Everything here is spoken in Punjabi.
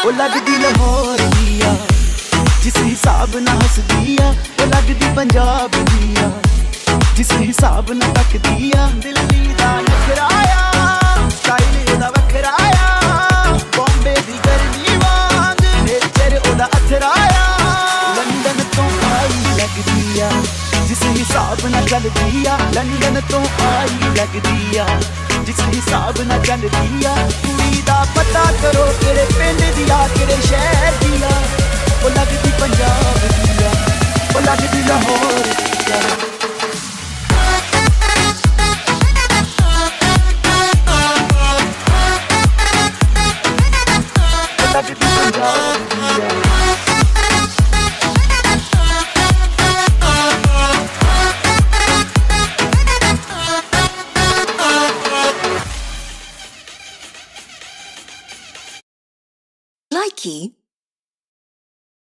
ਉਹ ਲੱਗਦੀ ਲਾਹੌਰ ਦੀ ਆ ਜਿਸ ਹਿਸਾਬ ਨਾਲ ਹੱਸਦੀ ਆ, ਉਹ ਲੱਗਦੀ ਪੰਜਾਬ ਦੀ ਆ ਜਿਸ ਹਿਸਾਬ ਨਾਲ ਤੱਕਦੀ ਆ। ਦਿੱਲੀ ਦਾ ਨਖਰਾ ਆ, ਸਟਾਈਲ ਉਹਦਾ ਵੱਖਰਾ ਆ, ਬੰਬੇ ਦੀ ਗਰਮੀ ਵਾਂਗ ਨੇਚਰ ਉਹਦਾ ਅਥਰਾ ਆ। ਲੰਡਨ ਤੋਂ ਆਈ ਲੱਗਦੀ ਆ ਜਿਸ ਹਿਸਾਬ ਨਾਲ ਚੱਲਦੀ ਆ, ਲੰਡਨ ਤੋਂ ਆਈ ਲੱਗਦੀ ਆ ਜਿਸ ਹਿਸਾਬ ਨਾਲ ਚੱਲਦੀ ਆ। ਕੁੜੀ ਦਾ ਪਤਾ ਕਰੋ ਕਿਹੜੇ ਪਿੰਡ ਦੀ ਆ, ਕਿਹੜੇ ਸ਼ਹਿਰ ਦੀ ਆ, ਉਹ ਲੱਗਦੀ ਪੰਜਾਬ ਦੀ ਆ, ਉਹ ਲੱਗਦੀ ਲਾਹੌਰ ਦੀ ਆ। Likey